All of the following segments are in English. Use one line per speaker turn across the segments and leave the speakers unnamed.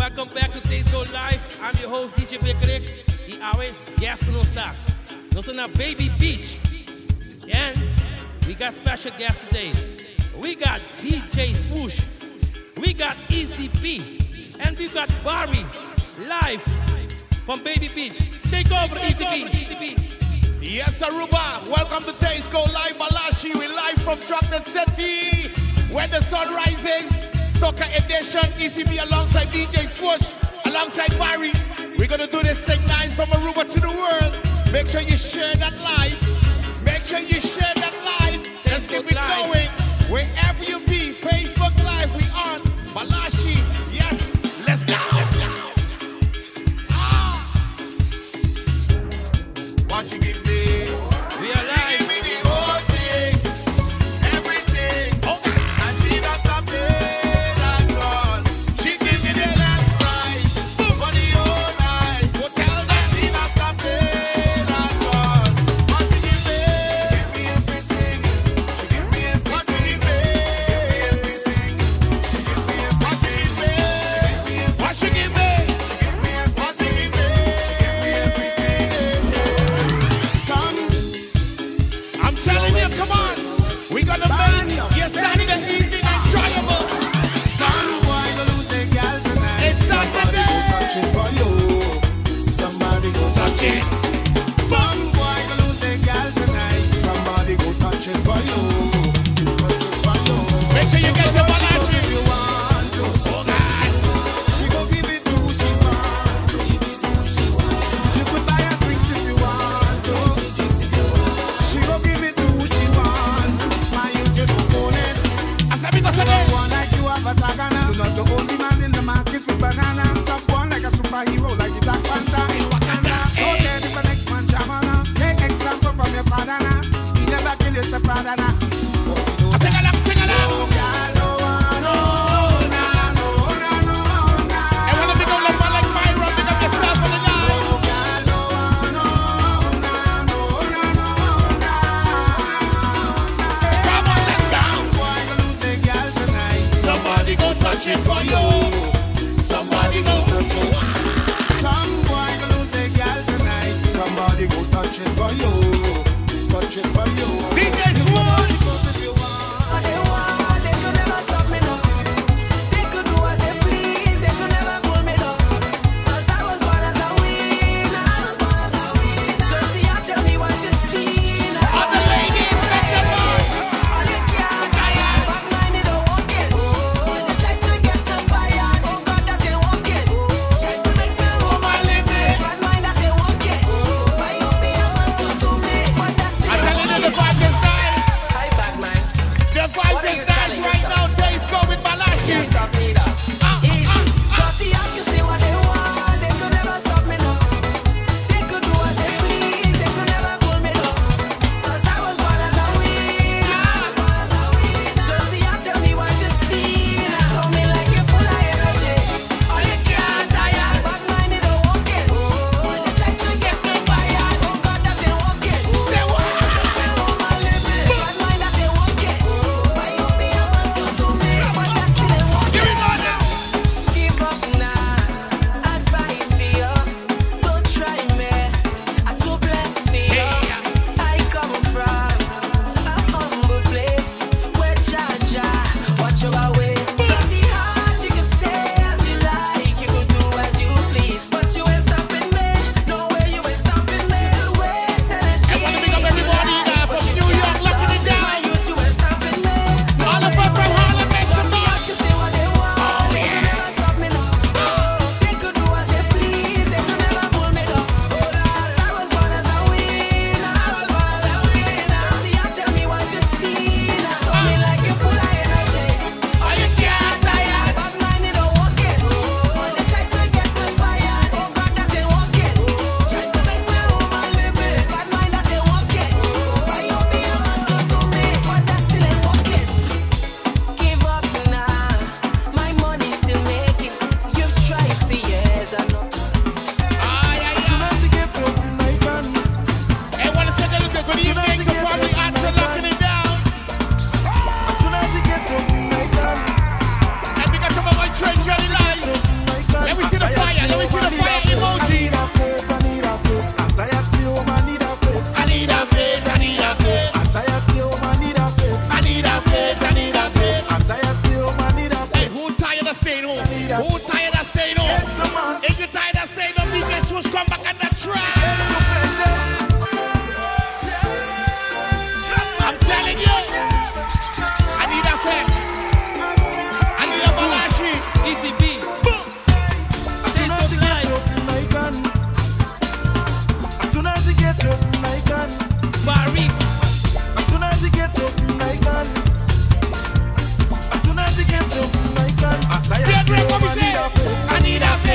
Welcome back to Days Go Live. I'm your host, DJ Bekrek. E always guest no está. Nós na Baby Beach. And we got special guests today. We got DJ Swoosh. We got ECP. And we got Barry live from Baby Beach. Take over, ECP.
Yes, Aruba. Welcome to Days Go Live, Balashi. We're live from Chocolate City, where the sun rises. Soccer edition, ECP alongside DJ Swoosh, alongside Barry. We're gonna do this thing nice from Aruba to the world. Make sure you share that live. Make sure you share that live. Let's keep it going. Wherever you be, Facebook Live, we on. Balashi, yes, let's go. What you give me?
We are live.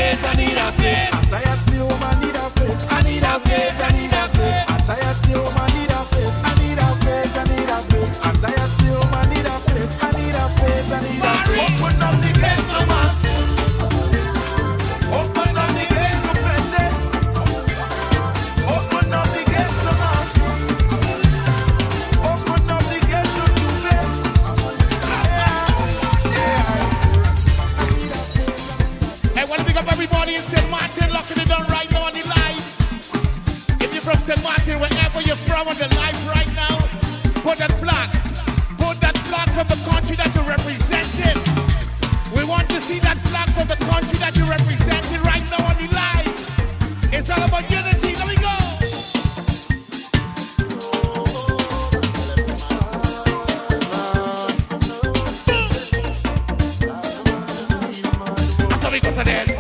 face, I need a face.
I'm tired, the woman need a face.
I need a face, I need a face.
I'm tired, the woman need a face. I need a face, I need a face. I'm tired, the woman need a face. I need a face, I need a face. Open up the gates of us. Open up the gates to Fende. Open up the gates of us. Open up the gates to Tuve.
Hey, want to pick up everybody in St. Martin, locking it down right now on the live. If you're from St. Martin, wherever you're from on the live right now, put that flag. Put that flag from the country that you're representing. We want to see that flag from the country that you're representing right now on the live. It's all about unity. Let me go. That's how we go to that.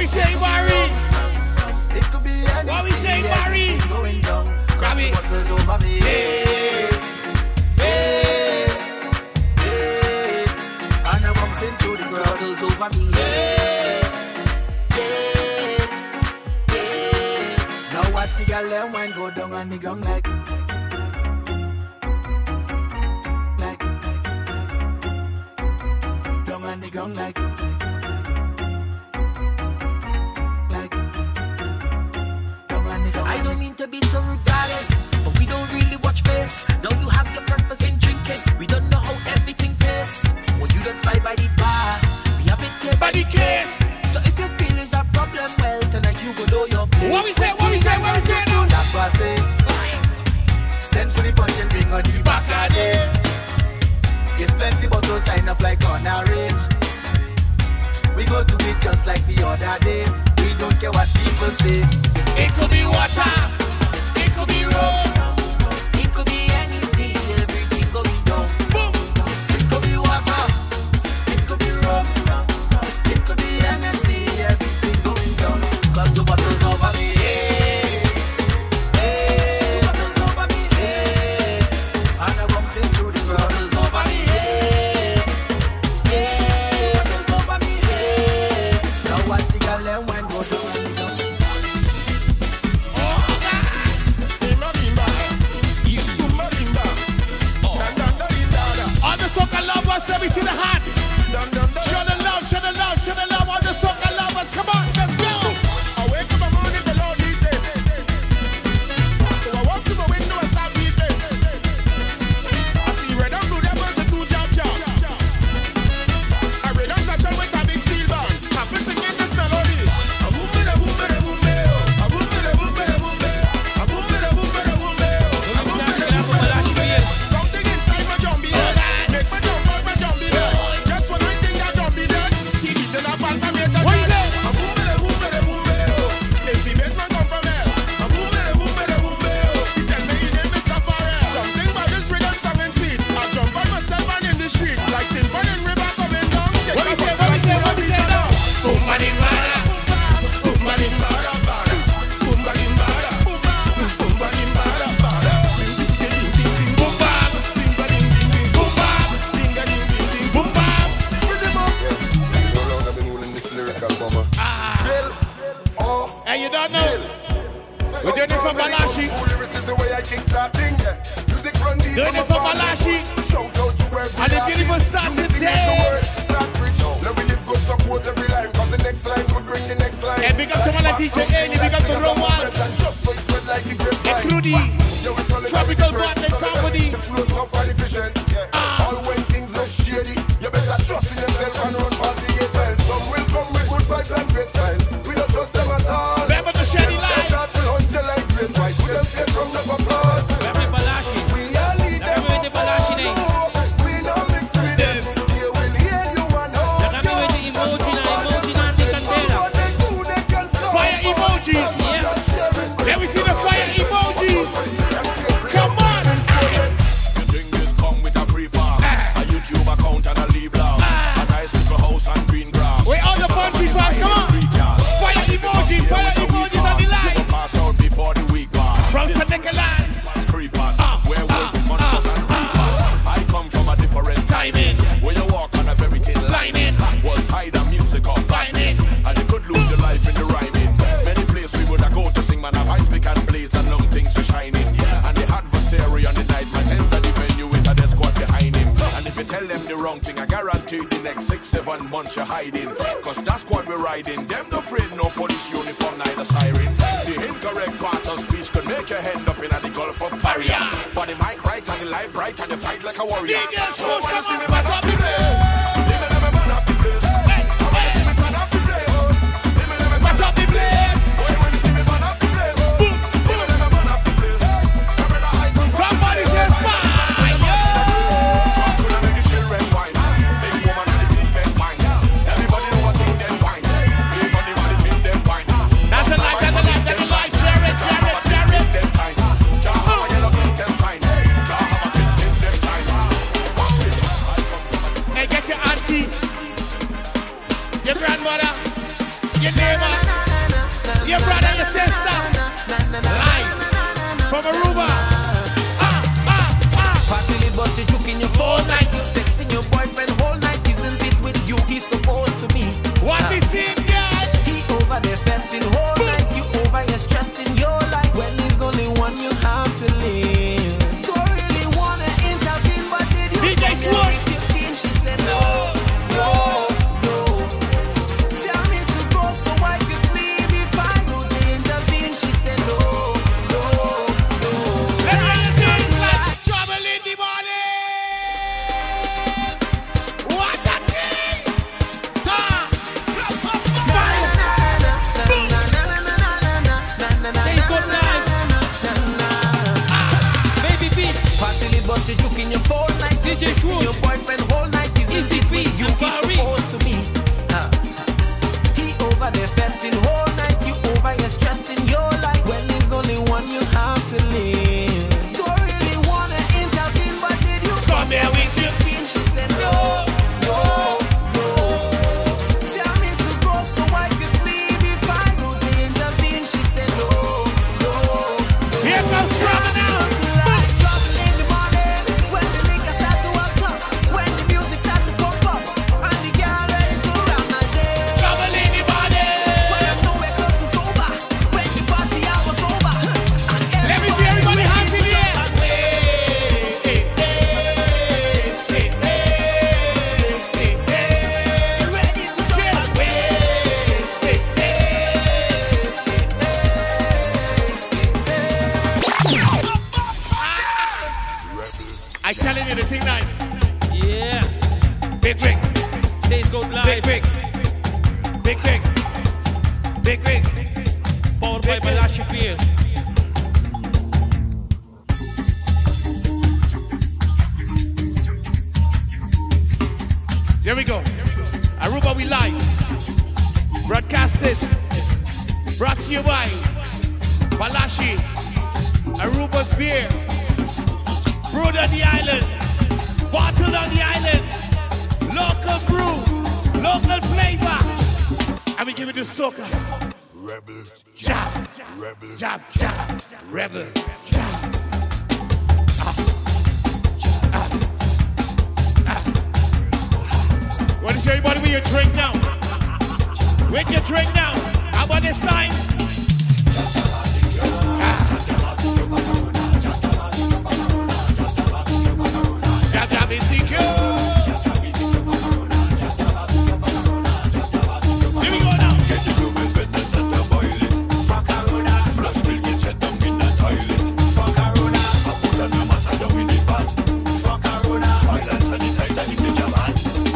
we say, Barry?
It could be anything.
What we say, Barry?
Going down. Cross the waters over me. Hey, hey, hey. And I bumps into the ground. Waters over me. Hey, hey, hey. Now watch the girl and wine go down on the ground like down on the ground like.
I don't mean to be so rude, darling, but we don't really watch face. Now you have your purpose in drinking. We don't know how everything tastes. Well, you don't spy by the bar. We have it here
By the case.
So if your feelings are problem, well, tonight you go know your place.
What we say, what we say, what we say now?
That was it. Send for the punch and bring on the back of it. There's plenty bottles lined up like on a range. We go do it just like the other day. We don't care what people say.
It could be water. It could be road.
It could be anything, everything going down.
Boom.
It could be water. It could be rum. It could be anything, everything going down. Cause the bottles over me. Hey, hey. The bottles over me. Hey, and I bumps into the ground. Bottles over me. Hey, hey. Bottles over me. Hey. Now watch the girl and wine go down and down.
All the soca lovers, let me see the hands. Show the love, show the love, show the love. All the soca lovers, come on, let's go.
I wake up in the morning, the Lord leads it. So I walk to the window and start beating. I see red and blue devils and two jab. I read on such with a big steel band. I'm singing this melody. A boom, a boom, a boom, a boom, a boom, a boom, a boom, a boom, a boom, something inside my zombie head. Make my jump out my zombie head. Just when I think that zombie dead, he beats it up and come here to
What is
dead.
it?
A boom, a boom, a boom, if the basement come from hell. A boom, a boom, he tell me his name is Safari. Something about this rhythm sounding sweet. I jump on myself and in the street like Timber and River coming down.
What we say, what we say, what we say now?
Boom, bada, bada. Boom, bada, bada, bada. Boom, bada, bada. Boom, bada, bada, bada. Ding, ding, ding, boom, bam. Ding, ding, ding, ding, boom, bam. Ding, ding, ding, ding, boom, bam. Rhythm up.
And you don't know. We're doing it for Balashi. Doing it for Balashi. And the beautiful Saturday. And big up to my DJ Annie, big up to Roman. And Crudy. Tropical Bottle Company.
All when things look shady, you better trust in yourself and run past the gate well. Some will come with good vibes and great style. We don't trust them at all.
Remember the shady light.
That will hunt you like great white. We don't take from the applause.
Remember Balashi.
We are lead them
Remember the Balashi name.
we don't mix with them. You will hear you and know.
Remember the emoji and the candela.
They can stop.
Fire emojis.
Yeah.
Let me see the fire emojis. Come on.
The thing is come with a free pass. A YouTube account and a leave blouse. A nice little house and green grass.
Where all the fun people are, come on. Fire emojis on the line.
Pass out before the week pass.
From St. Nicholas.
Creepers, werewolves, monsters and creepers. I come from a different timing. Where you walk on a very thin lining. Was hide and music or finest. And you could lose your life in the rhyming. Many places we would go to sing, man, have ice pick and blades and long things for shining. And the adversary on the night might enter the venue with a death squad behind him. And if you tell them the wrong thing, I guarantee the next 6-7 months you're hiding. Cause that squad we're riding, them no afraid, no police uniform, neither siren. The incorrect part of speech could make your head up in the Gulf of Paria. But the mic right and the light bright and you fight like a warrior. So when you see me back up the place, they may never man up the place. I wanna see me turn up the place. They may never match up the place. When you see me man up the place, they may never man up the place.
Somebody says fire.
Talk to them, make the children wine. Big woman and the big men wine. Everybody know what thing them wine. Everybody want the thing them wine.
That's a life, that's a life, that's a life. Share it, share it, share it.
Them time. Can't have a yellow thing them time. Can't have a kids in them time. Watch it. I come from a
Hey, get your auntie, your grandmother, your neighbor, your brother, your sister. Live from Aruba.
Partly but you juking your phone night. You texting your boyfriend whole night. Isn't it with you he's supposed to be?
What is it, girl?
He over there fetting whole night. You over here stressing your life. When there's only one you have to live. Don't really wanna intervene, but did you
DJ
come here with your team? She said no, no, no. Tell me to go so I could leave if I would intervene. She said no, no, no.
Let me see it like trouble in the morning. What a thing!
Facebook Live. Baby beat.
Partly but you juking your phone night.
DJ
Texting
Swoosh.
your boyfriend whole night. Isn't
Easy
it with
beat,
you he's
Barry.
supposed to be? He over there fetting whole night. You over here stressing your life. When there's only one you have to live. Don't really wanna intervene, but did you
Come here with you.
team? She said no, no, no. Tell me to go so I could leave if I would intervene. She said no, no, no.
Here comes trouble now.
Like trouble in the morning, when the liquor start to walk up, when the music start to pump up, and the girl ready to ramage.
Trouble in the morning.
When I'm nowhere close to sober, when the party hour's over, and
Let me see everybody hands in the air.
ready to jump and
I telling you the thing nice.
Yeah.
Big Rick,
Days Go
Big
Live.
Rick, Big Rick, Big Rick.
Powered by Balashi Beer.
There we go. Aruba, we live. Broadcasted. Brought to you by Balashi. Aruba's beer. Brewed on the island. Bottled on the island. Local brew. Local flavor. And we give it the soca.
Rebel,
Jab.
rebel,
Jab, jab. Rebel. Jab. Want to show everybody with your drink now? With your drink now. How about this time? Jab, jab is secure. Here we go now.
get the blue velvet that's at the boiling. Flush will get set down in the toilet. I put on the matter down in the pan. Oil and sanitizer in the Japan.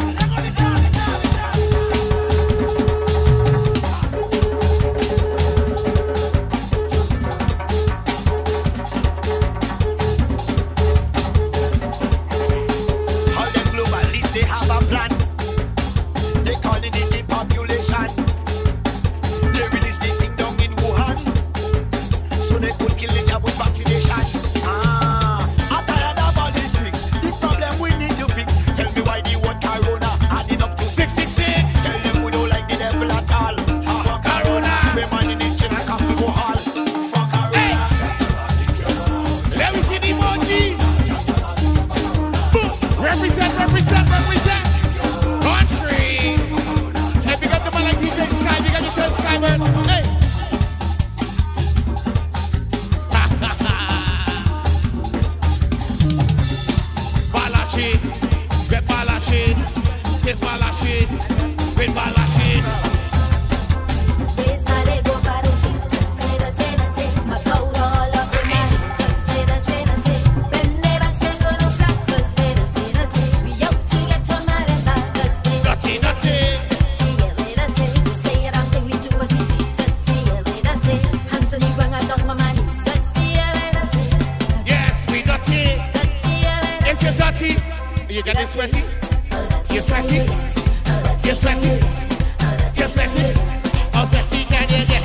All them globalists, they have a plan. They calling it the population. They release the thing down in Wuhan, so they could kill the job with vaccination. I'm tired of all these tricks. The problem we need to fix. Tell me why the word corona adding up to 666. Tell them we don't like the devil at all. Fuck corona. We man in the chin and come to go all. Fuck corona.
Let me see the emoji. Boom. Represent, represent, represent. Country. Hey, pick up the man like DJ Sky. You got yourself Skybird. Hey. Balashi. Get Balashi. Kiss Balashi. With Balashi. Nutty, nutty. Yes, we dirty. If you're dirty, you get it sweaty. You're sweaty. You're sweaty. You're sweaty. How sweaty can you get?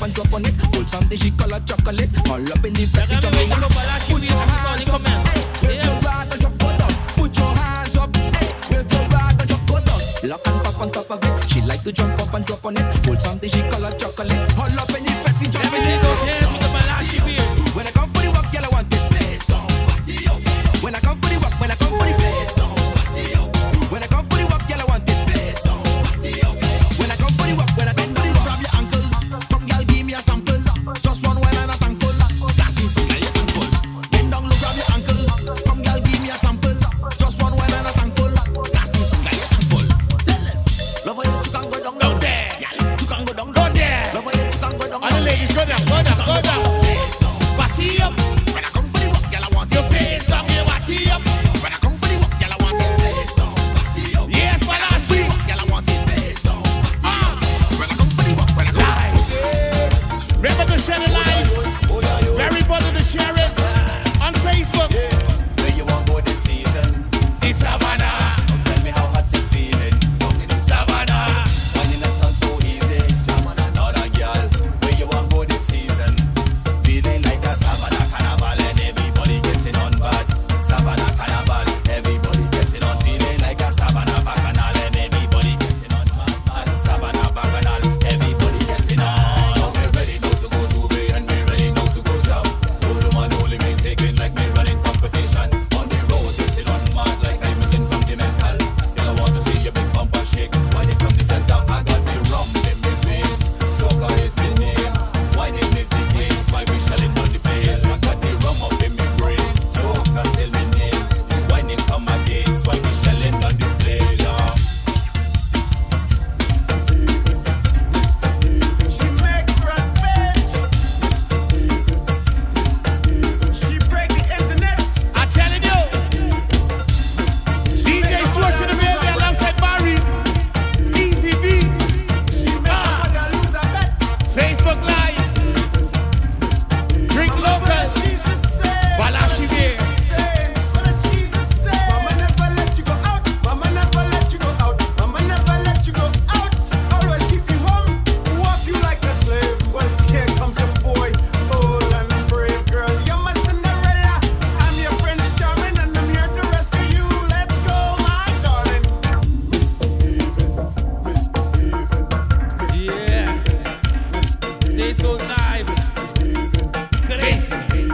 and drop on it. Hold something she call a chocolate. All up in the back. Put your hands up. With your rag and drop go down. Put your hands up. With your rag and drop go down. Lock and pop on top of it. She like to jump up and drop on it. Hold something she call a chocolate. All up in the back. Let me see those hands with the Balashi beard. When I come for the walk, girl, I want it. Face down, body up. When I come for the walk, when I come for the face down, body up. When I come for the walk, girl, I want it. Face down, body up. When I come for the walk, when I come for the walk, grab your ankle. Come, girl, give me a sample. Just one when I'm thankful. That's it, so girl, you're thankful. Bend down, look, grab your ankle. Come, girl, give me a sample. Just one when I'm thankful. That's it, so girl, you're thankful. Tell them, love how you can go down there. You can go down there. Love how you can go down.
All the ladies, go down, go down, go down. Body up.
When I come for the walk, girl, I want
Your face down, your body up.
When I come for the walk, girl, I want it. Face down, body up.
Yes, Balashi.
Girl, I want it. Face down, body up. When I come for the walk, when I come
Live. Remember to share the live. Everybody to share it on Facebook.
Where you want go this season?
The Savannah.
Don't tell me how hot it feeling. Down in the
Savannah.
Winding that sound so easy. Jam on another girl. Where you want go this season? Feeling like a Savannah carnival and everybody getting on bad. Savannah carnival, everybody getting on. Feeling like a Savannah bacchanal and everybody getting on mad. Savannah bacchanal, everybody getting on. Now we're ready now to go to way and we're ready now to go jam. No man only me taking like me running competition. On the road getting on mad like I'm missing from the mental. Girl, I want to see your big bumper shake. When it come the center, I got the rum in my veins. Soca is the name. Why they miss the games? Why we shelling on the place? I got the rum up in my brain. Soca still my name. Whining come again. Why we shelling on the place? Yeah.
She makes red bitch. She break the internet.
I'm telling you. DJ Swash in the building alongside Barry. Easy B.
She make a mother lose a bet.
Facebook Live. Drink local.
Jesus said.
Balashi beer.
So that Jesus said. Mama never let you go out. Mama never let you go out. Mama never let you go out. Always keep you home. Walk you like a slave. Well, here comes your boy. Bold and brave girl. You're my Cinderella. I'm your Prince Charming and I'm here to rescue you. Let's go, my darling.
Yeah. Days go live. Crazy.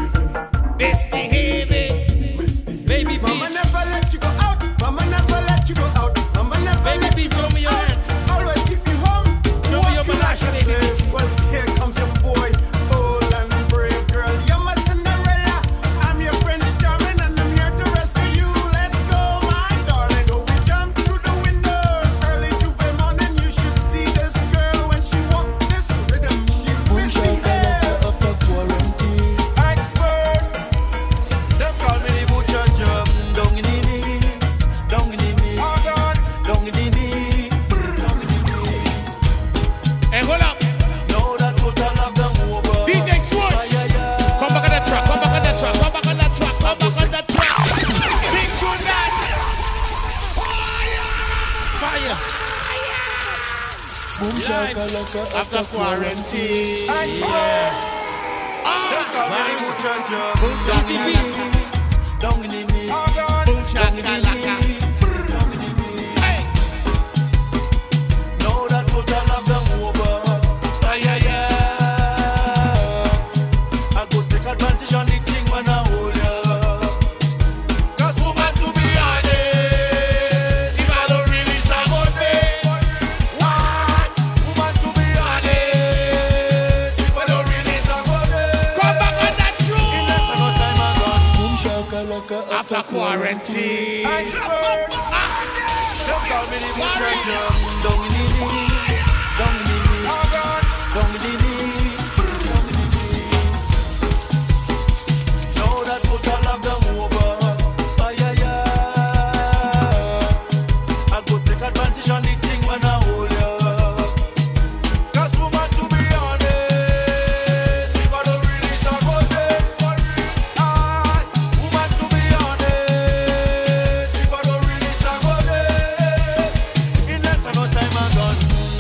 Misbehaving.
Baby
Mama
Beach.
never let you go out. Mama never let you go out. Mama never
Baby
let you
Beach,
go
show me your
out.
hands.
Always keep you home.
Show me
Walk
your
you like
Balashi,
a
baby.
slave. Well, here comes your boy, bold and brave girl. You're my Cinderella. I'm your Prince Charming and I'm here to rescue you. Let's go, my darling. So we jump through the window. Early Tuesday morning, you should see this girl when she walk this rhythm. She misbehaves. Expert.
Them call me the butcher job. Down in the knees, down in the knees,
Oh God.
down in the knees, down in the knees.
Hey, hold up.
Now that put all of them over.
DJ Swash. Come back on that track. Come back on that track. Come back on that track. Come back on that track. Big tune that.
Fire.
Boom shakalaka
After quarantine.
Them call me the butcher job.
Easy beat.
Down in the knees,
Oh God.
Boom shakalaka.
down in the knees.
Hey.
Now that put all of them over. I go take advantage on the thing when I hold ya. 'Cause woman, to be honest,
If I don't really support me.
what? Woman, to be honest, if I don't really support it.
Come back on that
In less than no
tune.
time I gone. Boom shakalaka
After quarantine.
Expert.
Them call me the butcher drum. Down in the knees, down in the knees,
Oh God.
down in the knees, down in the knees. Now that put all of them over. I go take advantage on the thing when I hold ya. 'Cause woman, to be honest, if I don't really support it. Woman, to be honest, if I don't really support it. In less than no time I gone.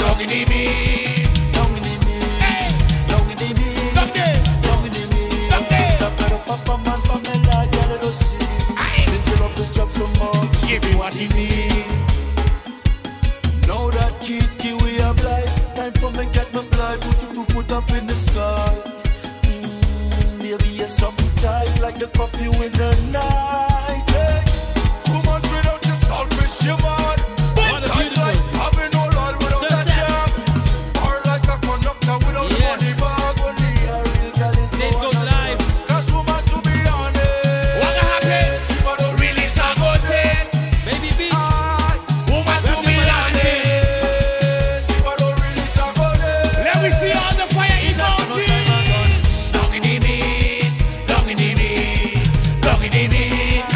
give you what you need.
Now that kid we are blind. Time for me get my blood. Put your 2 foot up in the sky. Baby, you're something tight like the coffee in the night. Hey. 2 months without your selfish, you man.
What a
Tight like
beautiful.
having no Lord without
Just
a job. Or like a conductor without the
Yes.
money bag. Only a real girl is
Stage
the
goes
one
live.
Cause woman, to be honest,
What happened?
she want to really
Release a good thing.
Baby Beach.
Woman to be honest.
she want to really suck.
Let me see all the fire emoji.
Long in the meat, long in the meat, long in the meat.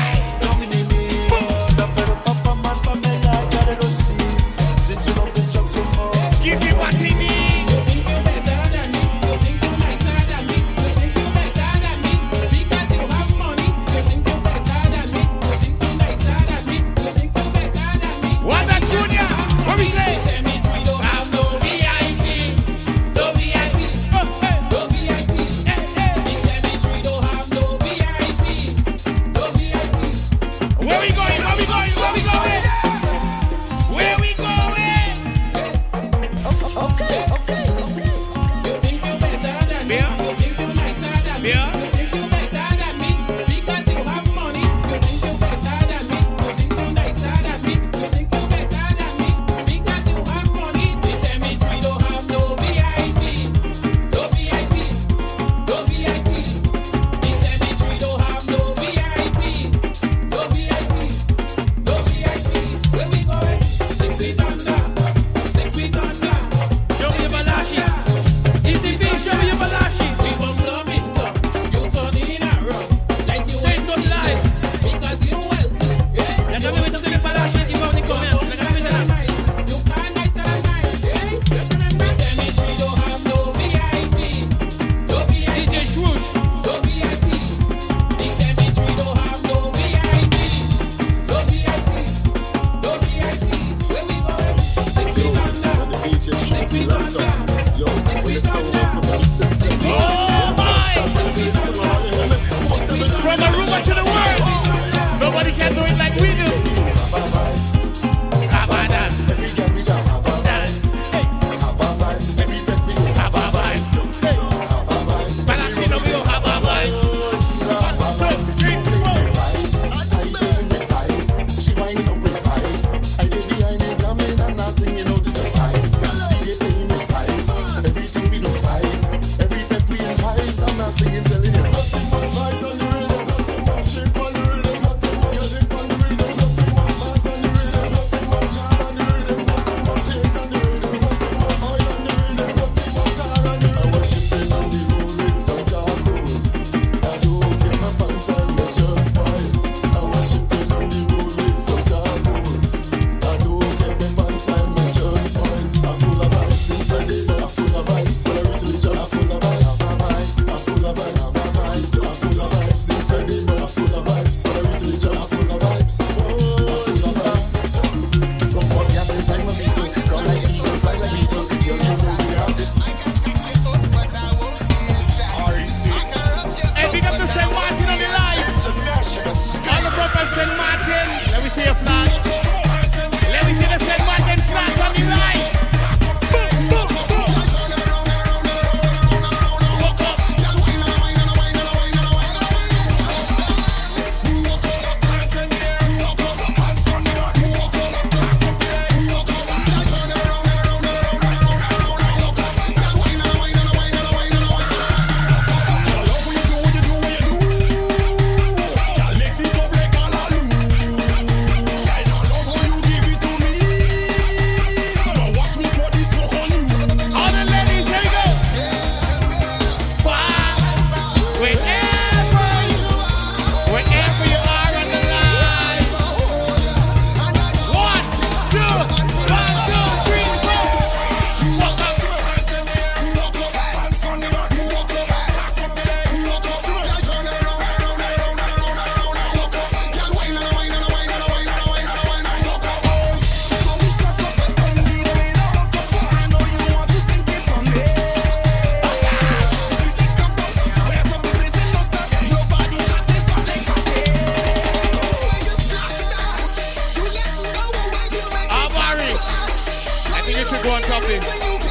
on top of it.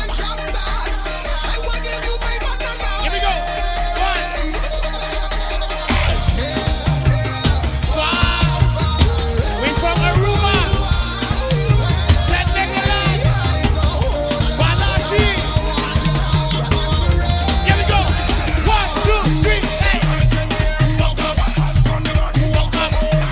Here we go. 1. 5. We from Aruba. St. Nicholas. Balashi. Here we go. 1, 2, 3, hey. Walk up. Walk up.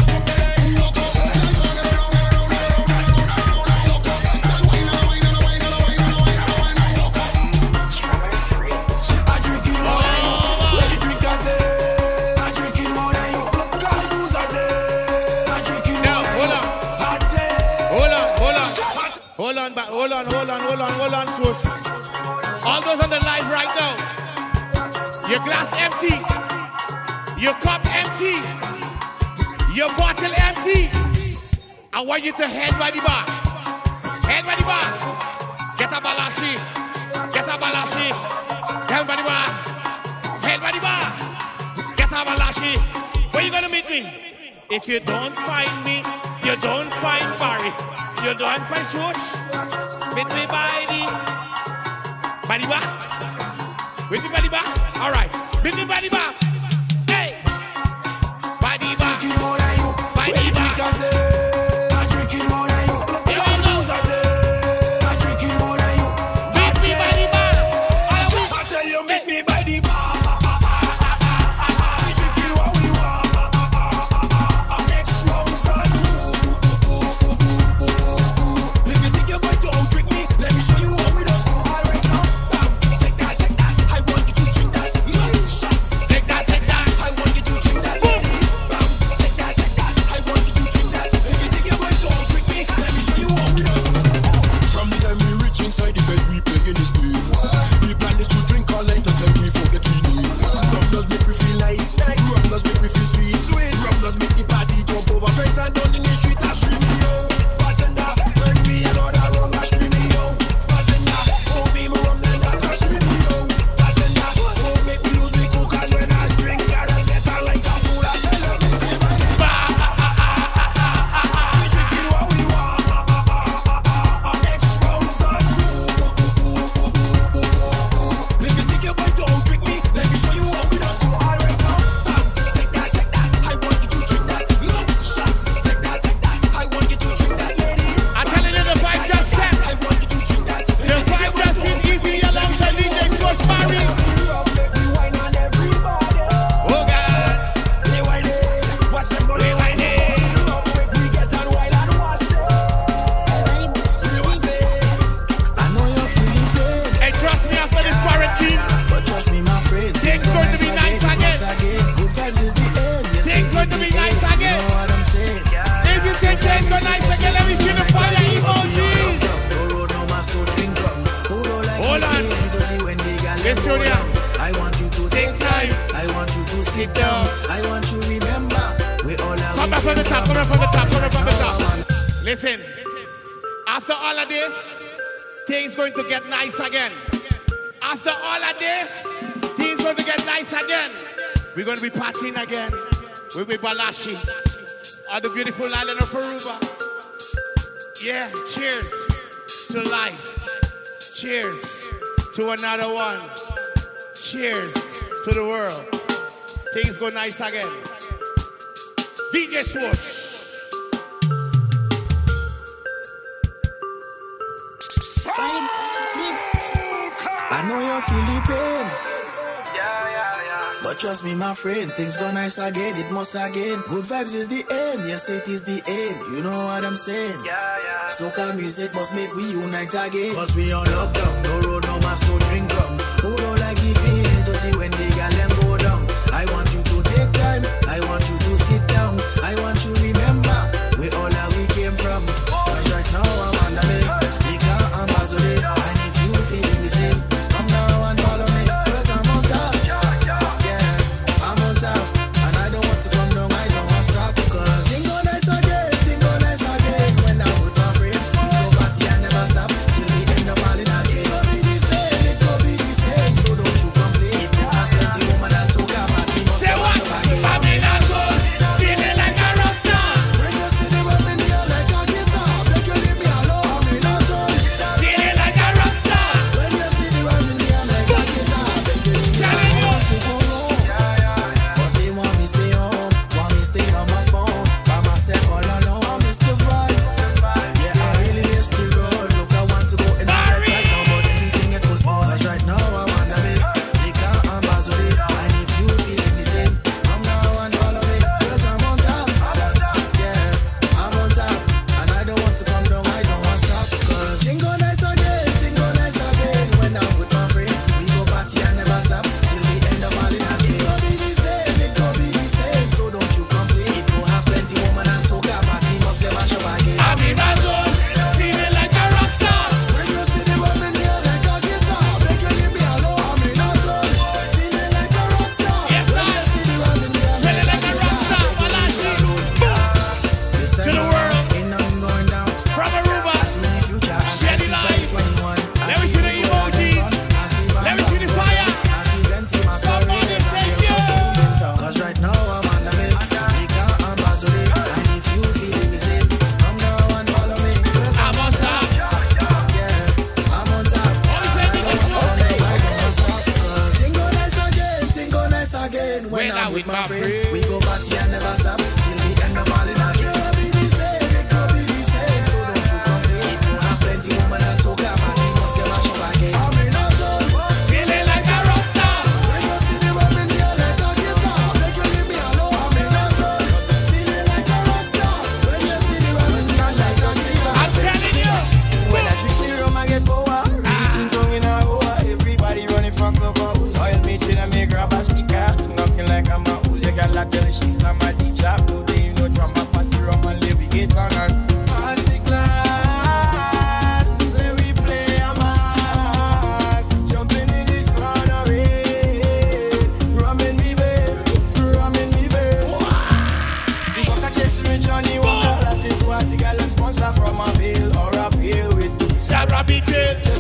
Hold on, Swoosh. All those on the live right now. Your glass empty. Your cup empty. Your bottle empty. I want you to head by the bar. Head by the bar. Get a balashi. Get a balashi. Head by the bar. Head by the bar. Get a balashi. Where you gonna meet me? If you don't find me, you don't find Barry. You don't find Swoosh. Meet me by the bar. Meet me by the bar. All right. Meet me by the bar. Hey. By the bar. By the bar. I'm drinking more than you. Here we go. Meet me by the bar. I tell you, meet me by the bar. We drinking what we want. Next round's on. If you think you're going to outdrink me, let me show you what we don't do. All right now. Take that. I want you to drink that. Shots. Take that. I want you to drink that. Boom. Take that. I want you to drink that. If you think you're going to outdrink me, let me show you what we don't do.
From the time we reach inside the bed, we play in this game. The plan is to drink all night until we forget we need. Rum does make me feel nice. Rum does make me feel sweet. Rum does make the party jump over fence and down in the street. I scream me yo. Bartender, bring me another rum. I scream me yo. Bartender, oh me rum then that. I scream me yo. Bartender, oh make me lose me cool 'cause when I drink, I just get on like a fool. I tell you, make me by the bar. We drinking what we want. Next round's on. If you think you're going to outdrink me, let me show you what we don't do. All right now. Take that. I want you to drink that. Shots. Take that. I want you to drink that, ladies.
I'm telling you, the vibe just set.
I want you to drink that.
The vibe just seemed easy alongside DJ Swoosh Barry.
We wine on everybody.
Oh God.
They whine it. Watch them go. They whine it. We get on wild and was it. I know you're feeling pain,
Hey, trust me, after this quarantine,
but trust me, my friend.
things going to be nice again.
Good vibes is the end. Yes,
Things going to be nice again.
you know what I'm saying.
If you think things go nice again, let me see the fire emojis.
No road, no mask to drink from. Who don't like
Hold
the
on.
feeling to see when they got
Yes,
let go
Junior.
down. I want you to
Take
take
time.
time. I want you to sit down. I want you remember we all are.
Come back from the top, come back from the top, come back from the top. Listen, after all of this, things going to get nice again. After all of this, things going to get nice again. We're going to be partying again. We'll be Balashi on the beautiful island of Aruba. Yeah, cheers to life. Cheers to another one. Cheers to the world. Things go nice again. DJ Swoosh.
I know you're feeling pain, but trust me, my friend, things go nice again. It must again. Good vibes is the aim. Yes, it is the aim. You know what I'm saying? Soca music must make we unite again. 'Cause we on lockdown. No road, no mask to drink from. Who don't like the feeling to see when they got them go down? I want you to take time. I want you to sit down. I want you remember we all are we came from. 'Cause right now I'm on the lake. Nika and Bazole. And if you feeling the same, come now and follow me. 'Cause I'm on top. Yeah, I'm on top. And I don't want to come down. I don't want to stop. 'Cause things go nice again. Things go nice again. When I'm with my friends, we go party and never stop till we end up all in a jail. It go be the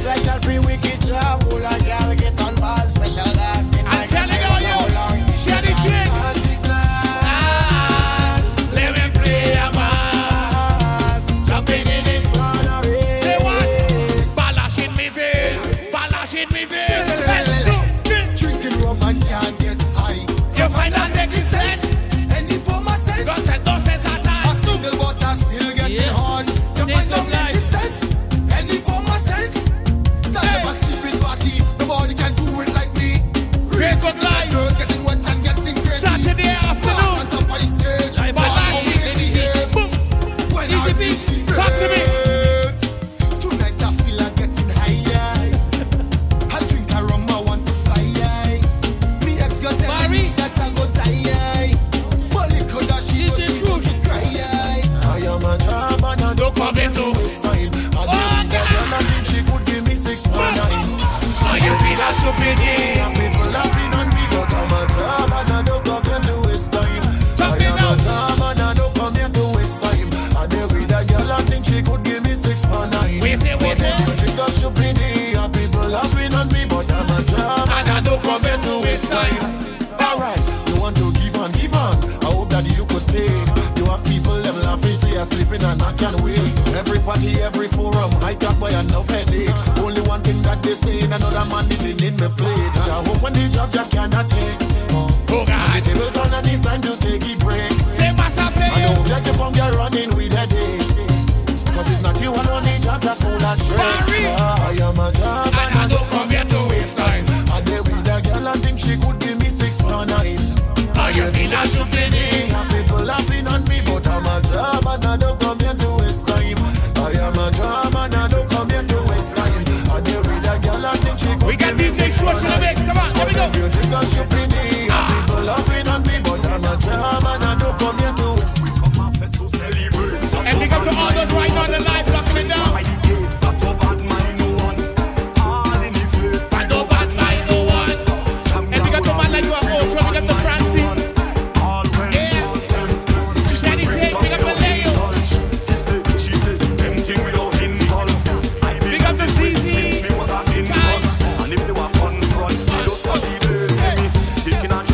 like a free wicked job. All a girl get on ball, special dog.
I'm telling you, share the thing. Let me play a mask. Jumping in this. Say what? Balash in me veil. Balash in me veil.
Drinking rum and can't get high.
You find that making sense?
Any form of sense.
Don't say at
A
all.
single butter still getting hard. You find that making sense? Any form of sense. Stand up a sleeping party. Nobody can do it like me.
Great good life.
Girls getting wet and getting crazy.
Saturday afternoon.
On top of the stage.
I Balashi,
behave.
boom.
When I
Easy
reach the
beat. Talk to me.
grade. Tonight I feel like getting high. I drink a rum, I want to fly. Me ex got telling me that I go die. But look how that she
This
go,
is
she go
true.
to cry.
I am a job and I don't come in to waste time. And the girl I think she could give me 6 more nights.
So you feel a stupid day.
And people laughing on me, but I'm a job and I don't come here to waste time. I am a job and I don't come here to waste time. And every girl I think she could give me 6 more nights.
Wait it.
You think I should be there, and people laughing on me, but I'm a job
And I don't come here to waste time.
Alright, you want to give on, give on. I hope that you could pay. You have people them laughing, say you're sleeping and I can't wait. Every party, every forum, I talk by enough headache. Only one thing that they say, another man didn't in me plate. I hope when the job cannot take.
Oh
And the
God.
table turn and it's time to take a break.
Say massa play
I
you.
hope that you come here running with a day. Cause it's not you alone, the job that full of tricks.
Barry.
I am a job
And I don't come here to waste time.
I did with a girl and think she could give me 6 more nights.
Are you feel a stupid day?
And people laughing on me, but I'm a job and I don't come here to waste time. I am a job and I don't come here to waste time. I did with a girl and think she could
We got
give me
these
6
6
more
watch in the mix.
nights.
Come on, here we go.
You think I should be there? And people laughing on me, but I'm a job and I don't come here to waste time.
And big up to all those right now in the live locking it down. I don't bad mind no one. And big up to man like you are Ultra, big up to Francie. Yeah. Shady Tate, big up to Leo. Big up to CZ.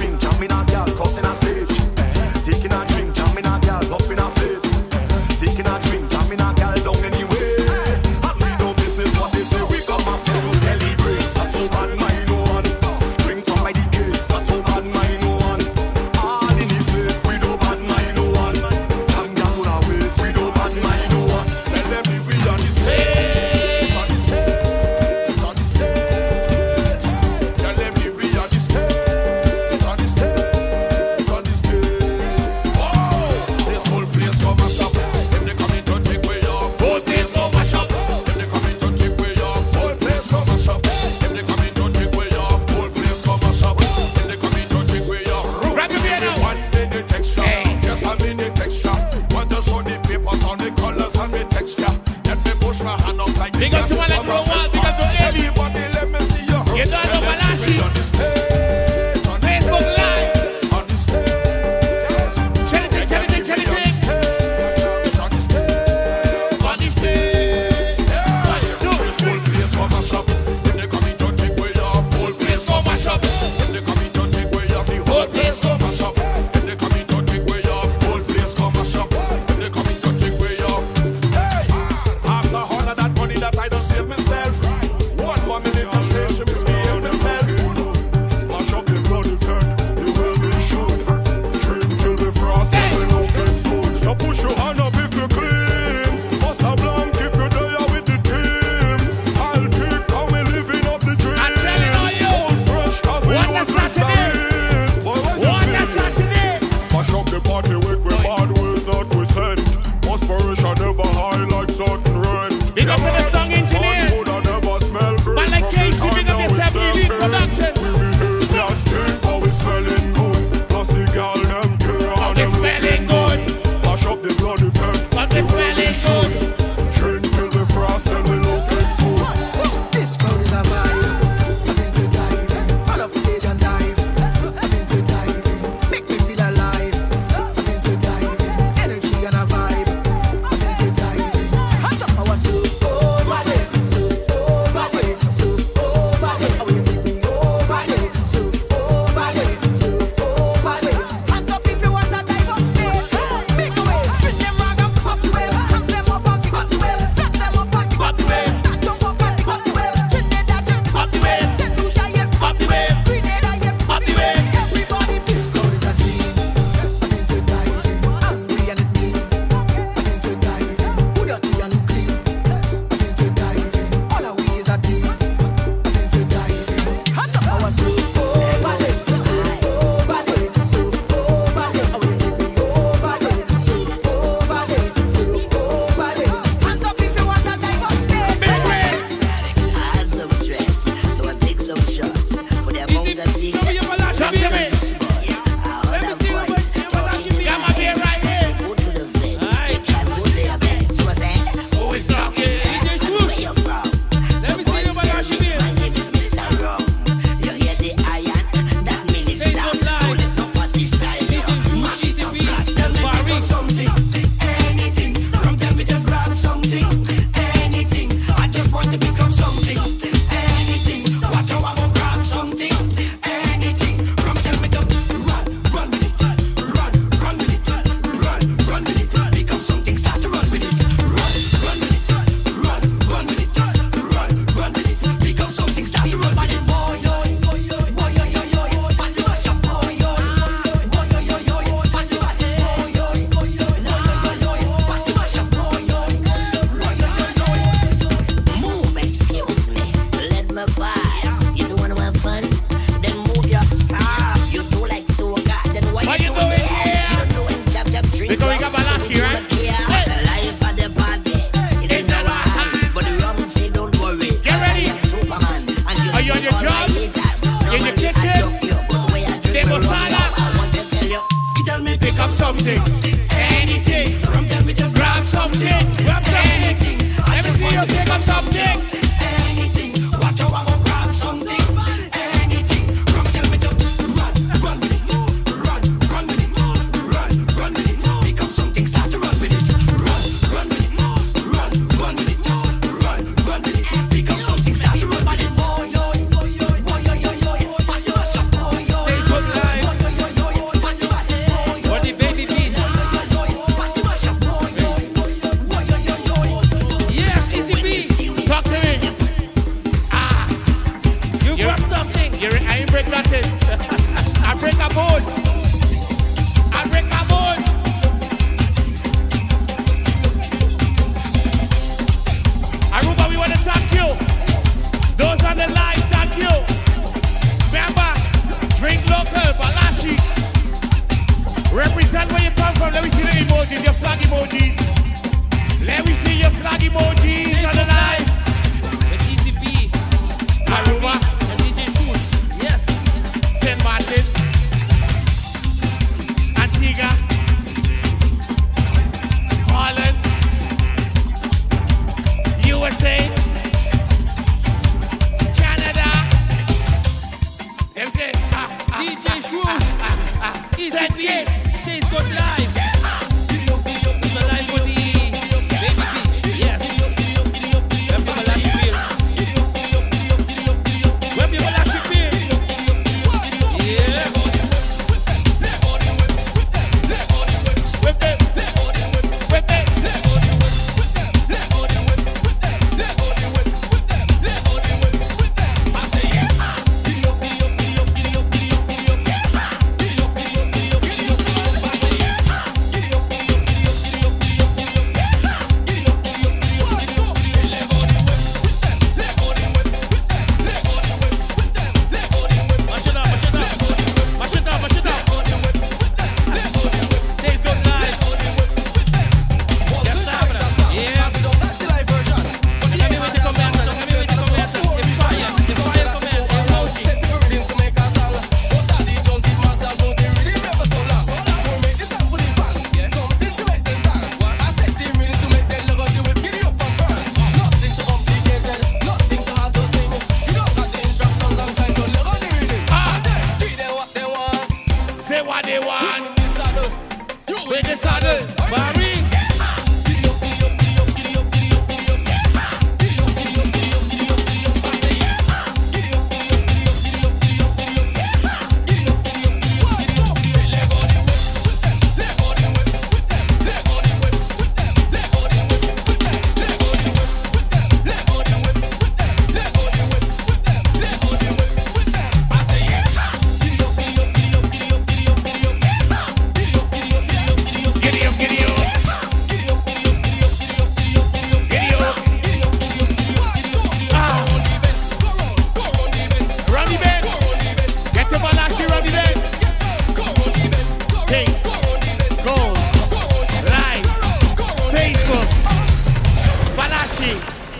Malachi.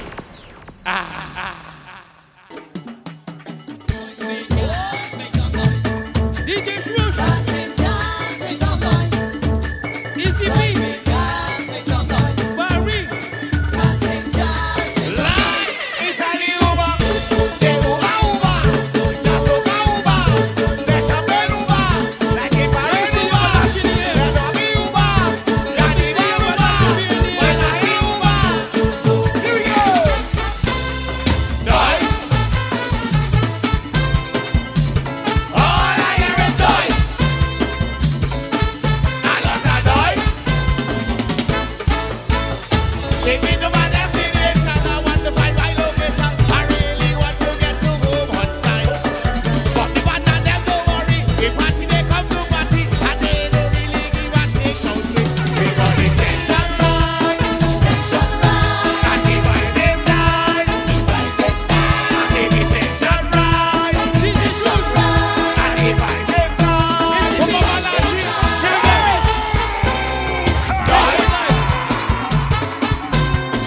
DJ Swoosh. Easy B. Barry.
Italy Uba, de Uba Uba, la Toca Uba, de Chapel Uba, la que parece Uba, la Davi Uba, la Didi Uba, la Uba. Here we go. Noise. All I hear is noise. I love that noise. Take me to my destination. I want to find my location. I really want to get to home on time. But the band and them don't worry. The party they come to party and they don't really give a take no sleep. Because it's section right. And the vibe is nice. I say the section right. And the vibe is nice. Come on, Malachi. Here we go. Noise.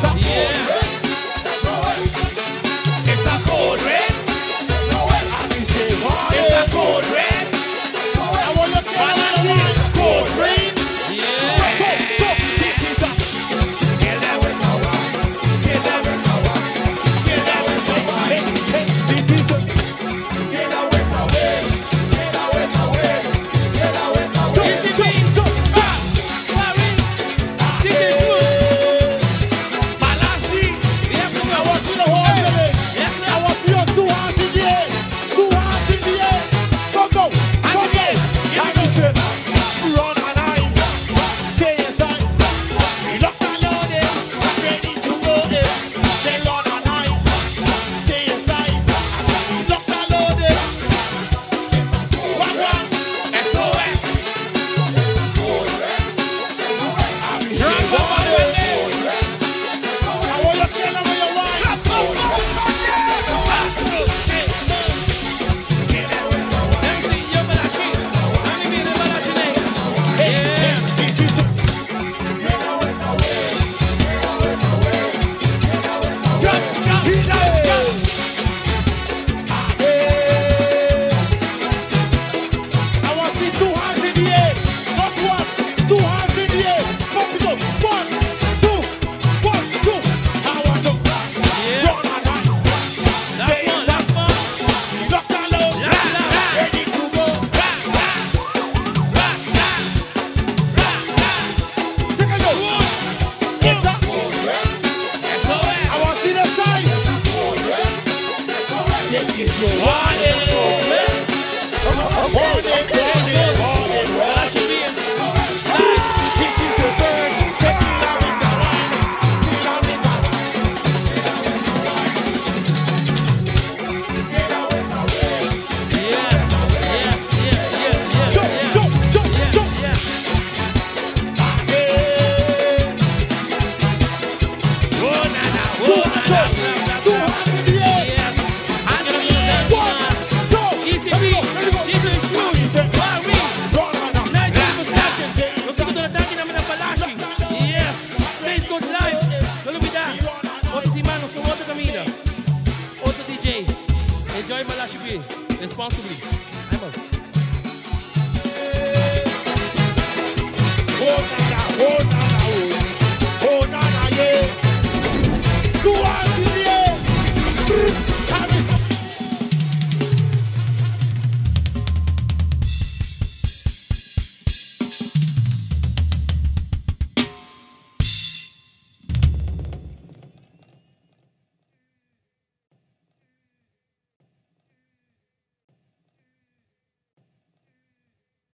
It's a code red. It's a code red. I want to tell you, code red. Get that with my wife. Get that with my wife. Get that with my wife. Get that with my way. Get that with my way. Get that with my way.
Easy beat. Warren. DJ Swoosh.
Malachi.
Yes,
I want you to hold it.
Yes,
I want you to 2 hands in the air. 2 hands in the air. Go, go. Go, go. I can say, run and hide. Stay inside. Lock and loaded. Ready to go in. Say run and hide. Stay inside. Lock and loaded. One, one. SOS. Run, somebody with me. I want you to tell them where you want.
MC, yo, Malachi. Dame mi de Malachi, nigga. Yeah.
I want to see 2 hands in the air. Not 1, 2 hands in the air. Come to go. 1, 2, 1, 2. I want to
Yeah.
run and hide. Stay
That's
inside.
fun.
Lock and load. Ready to go. Take a look. It's a- I want to see the side. This is your warning. Warning, warning, warning,
Malachi
warning.
being
This is the bird. Take it out with the line. Get out with the line. Get out with the line.
Yeah.
Jump, jump, jump, jump.
Yeah.
Oh, na, na. Oh, na, na. 2 hands in the air.
Yes. I'm gonna do that.
1, 2.
Easy
Let me go,
beat.
let me go.
DJ Swoosh. Warren.
Run, run, run.
19 possession. Lo sigo toda la tarde en la Malachi. Yes. Face goes live. No lo olvides. Otros hermanos con otra camina. Otro DJ. Enjoy Malachi B. Responsibly.